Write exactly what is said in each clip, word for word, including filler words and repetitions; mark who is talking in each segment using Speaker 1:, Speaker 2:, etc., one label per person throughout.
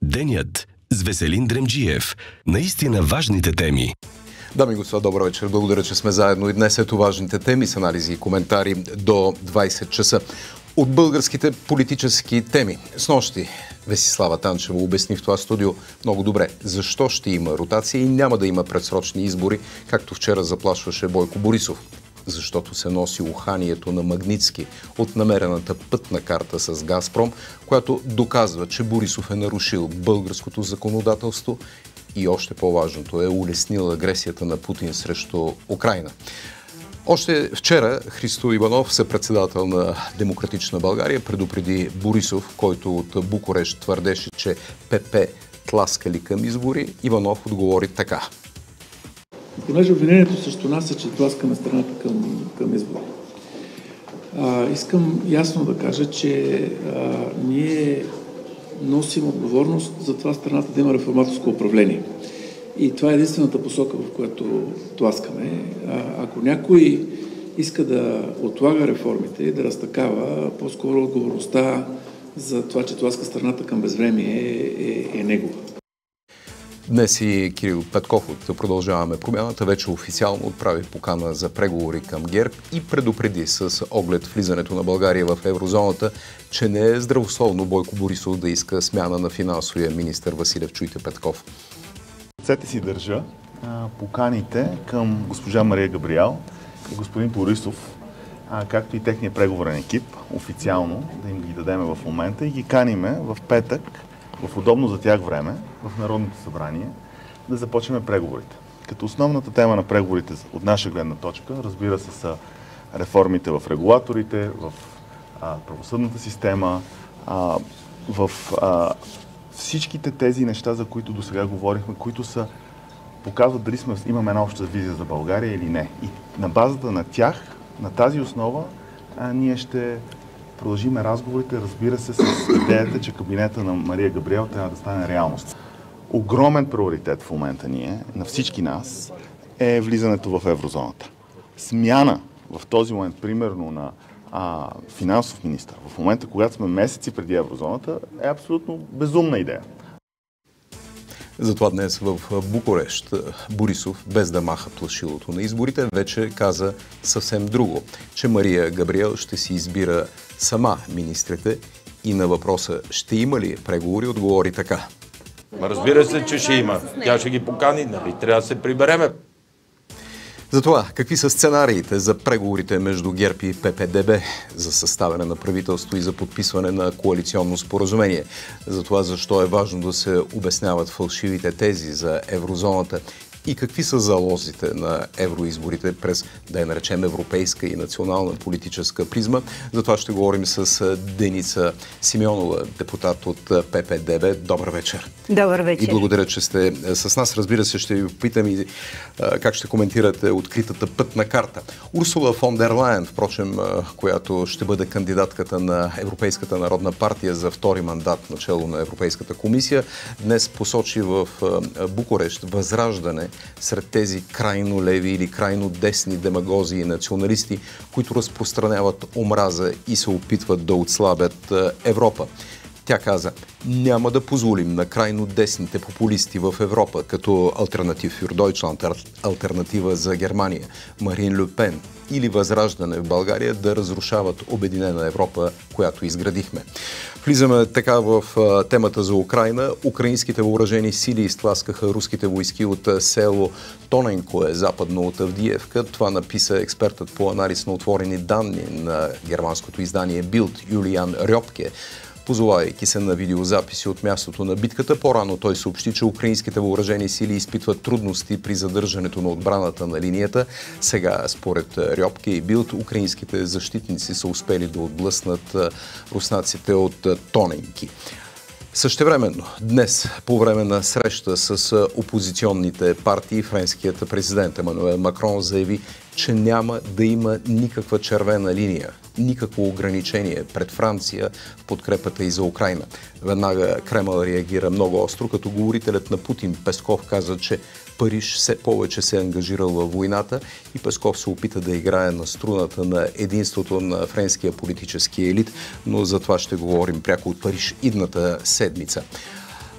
Speaker 1: Денят с Веселин Дремджиев. Наистина важните теми.
Speaker 2: Дами и господа, добър вечер. Благодаря, че сме заедно и днес. Ето важните теми с анализи и коментари до двайсет часа. От българските политически теми. Снощи Весислава Танчева обясни в това студио много добре защо ще има ротация и няма да има предсрочни избори, както вчера заплашваше Бойко Борисов. Защото се носи уханието на Магнитски от намерената пътна карта с Газпром, която доказва, че Борисов е нарушил българското законодателство и още по-важното е улеснил агресията на Путин срещу Украйна. Още вчера Христо Иванов, съпредседател на Демократична България, предупреди Борисов, който от Букурещ твърдеше, че ПП тласкали към избори. Иванов отговори така.
Speaker 3: Понеже обвинението срещу нас е, че тласкаме страната към, към избори. А, искам ясно да кажа, че а, ние носим отговорност за това страната да има реформаторско управление. И това е единствената посока, в която тласкаме. А, ако някой иска да отлага реформите и да разтакава, по-скоро отговорността за това, че тласка страната към безвремие е, е, е негова.
Speaker 2: Днес и Кирил Петков от Продължаваме промяната вече официално отправи покана за преговори към ГЕРБ и предупреди с оглед влизането на България в еврозоната, че не е здравословно Бойко Борисов да иска смяна на финансовия министър Василев. Чуйте Петков.
Speaker 4: Ръцете си държа а, поканите към госпожа Мария Габриел и господин Борисов, а, както и техния преговорен екип, официално да им ги дадеме в момента и ги каниме в петък, в удобно за тях време, в Народното събрание, да започнем преговорите. Като основната тема на преговорите от наша гледна точка, разбира се, са реформите в регулаторите, в а, правосъдната система, а, в а, всичките тези неща, за които до сега говорихме, които са, показват дали сме, имаме една обща визия за България или не. И на базата на тях, на тази основа, а, ние ще продължиме разговорите, разбира се, с идеята, че кабинета на Мария Габриел трябва да стане реалност. Огромен приоритет в момента ние, на всички нас, е влизането в еврозоната. Смяна в този момент, примерно на а, финансов министър, в момента, когато сме месеци преди еврозоната, е абсолютно безумна идея.
Speaker 2: Затова днес в Букурещ Борисов, без да маха плашилото на изборите, вече каза съвсем друго, че Мария Габриел ще си избира сама министрите и на въпроса ще има ли преговори, отговори така.
Speaker 5: Разбира се, че ще има. Тя ще ги покани, нали? Трябва да се прибереме.
Speaker 2: Затова, какви са сценариите за преговорите между ГЕРБ и ППДБ за съставяне на правителство и за подписване на коалиционно споразумение? За това, защо е важно да се обясняват фалшивите тези за еврозоната и какви са залозите на евроизборите през, да я наречем, европейска и национална политическа призма. За това ще говорим с Деница Симеонова, депутат от ППДБ. Добър вечер.
Speaker 6: Добър вечер.
Speaker 2: И благодаря, че сте с нас. Разбира се, ще ви попитам и а, как ще коментирате откритата пътна карта. Урсула фон дер Лайен, впрочем, а, която ще бъде кандидатката на Европейската народна партия за втори мандат начало на Европейската комисия, днес посочи в а, Букурещ възраждане сред тези крайно леви или крайно десни демагози и националисти, които разпространяват омраза и се опитват да отслабят Европа. Тя каза, няма да позволим на крайно десните популисти в Европа, като Алтернатив фюр Дойчланд, алтернатива за Германия, Марин Ле Пен или Възраждане в България да разрушават обединена Европа, която изградихме. Влизаме така в темата за Украйна. Украинските въоръжени сили изтласкаха руските войски от село Тоненкое, западно от Авдиевка. Това написа експертът по анализ на отворени данни на германското издание Билд Юлиан Рьопке. Позовавайки се на видеозаписи от мястото на битката, по-рано той съобщи, че украинските въоръжени сили изпитват трудности при задържането на отбраната на линията. Сега, според Рьопке и Билд, украинските защитници са успели да отблъснат руснаците от Тоненки. Същевременно, днес, по време на среща с опозиционните партии, френският президент Емануел Макрон заяви, че няма да има никаква червена линия, никакво ограничение пред Франция в подкрепата и за Украйна. Веднага Кремъл реагира много остро, като говорителят на Путин Песков каза, че Париж все повече се е ангажирал във войната и Песков се опита да играе на струната на единството на френския политически елит, но за това ще говорим пряко от Париж идната седмица.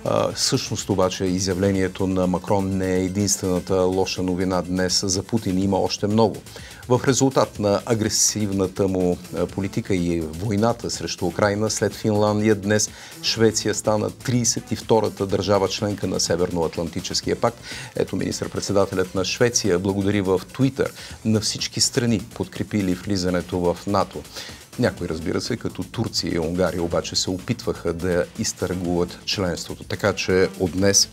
Speaker 2: А, всъщност обаче изявлението на Макрон не е единствената лоша новина днес за Путин. Има още много. В резултат на агресивната му политика и войната срещу Украйна, след Финландия, днес Швеция стана тридесет и втората държава членка на Северноатлантическия пакт. Ето министър-председателят на Швеция благодари в Твитър на всички страни, подкрепили влизането в НАТО. Някои, разбира се, като Турция и Унгария, обаче се опитваха да изтъргуват членството. Така че от днес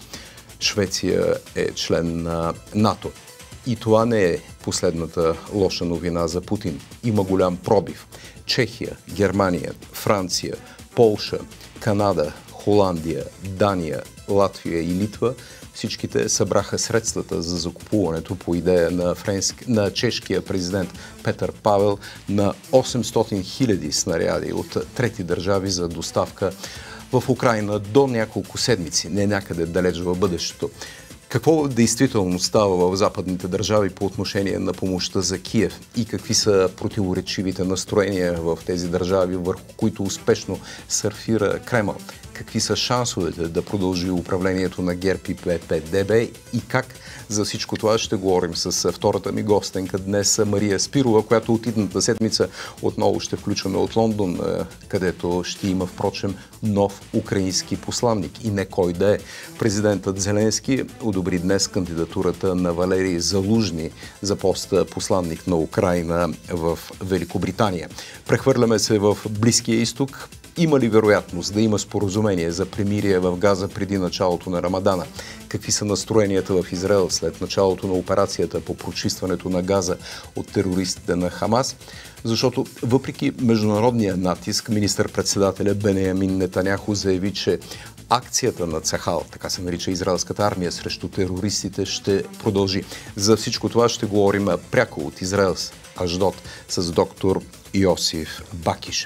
Speaker 2: Швеция е член на НАТО. И това не е последната лоша новина за Путин. Има голям пробив. Чехия, Германия, Франция, Полша, Канада, Холандия, Дания, Латвия и Литва всичките събраха средствата за закупуването по идея на, френск... на чешкия президент Петър Павел на осемстотин хиляди снаряди от трети държави за доставка в Украйна до няколко седмици, не някъде далеч в бъдещето. Какво действително става в западните държави по отношение на помощта за Киев и какви са противоречивите настроения в тези държави, върху които успешно сърфира Кремъл? Какви са шансовете да продължи управлението на ГЕРБ и П П Д Б и как за всичко това ще говорим с втората ми гостенка днес Мария Спирова, която от идната седмица отново ще включваме от Лондон, където ще има впрочем нов украински посланник и не кой да е. Президентът Зеленски одобри днес кандидатурата на Валерий Залужни за поста посланник на Украйна в Великобритания. Прехвърляме се в Близкия изток. Има ли вероятност да има споразумение за премирие в Газа преди началото на Рамадана? Какви са настроенията в Израел след началото на операцията по прочистването на Газа от терористите на Хамас? Защото въпреки международния натиск, министър-председателя Бенеямин Нетаняху заяви, че акцията на Цахал, така се нарича израелската армия срещу терористите, ще продължи. За всичко това ще говорим пряко от Израел, Ашдод, с доктор Йосиф Бакиш.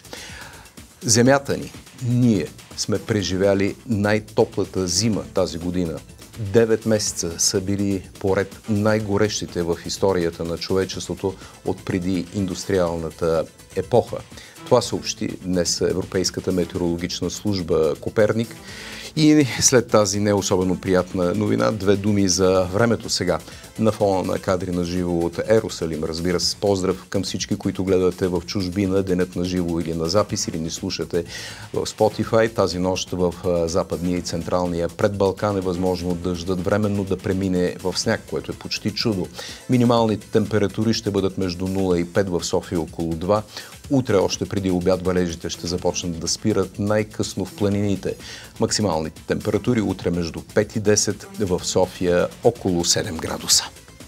Speaker 2: Земята ни, ние сме преживяли най-топлата зима тази година. Девет месеца са били поред най-горещите в историята на човечеството от преди индустриалната епоха. Това съобщи днес Европейската метеорологична служба Коперник. И след тази не особено приятна новина, две думи за времето сега. На фона на кадри на живо от Ерусалим, разбира се, поздрав към всички, които гледате в чужбина, денят на живо или на запис, или ни слушате в Spotify. Тази нощ в западния и централния предбалкан е възможно дъждът временно да премине в сняг, което е почти чудо. Минималните температури ще бъдат между нула и пет в София, около два. Утре, още преди обяд, валежите ще започнат да спират най-късно в планините. Максималните температури утре между пет и десет, в София около седем градуса.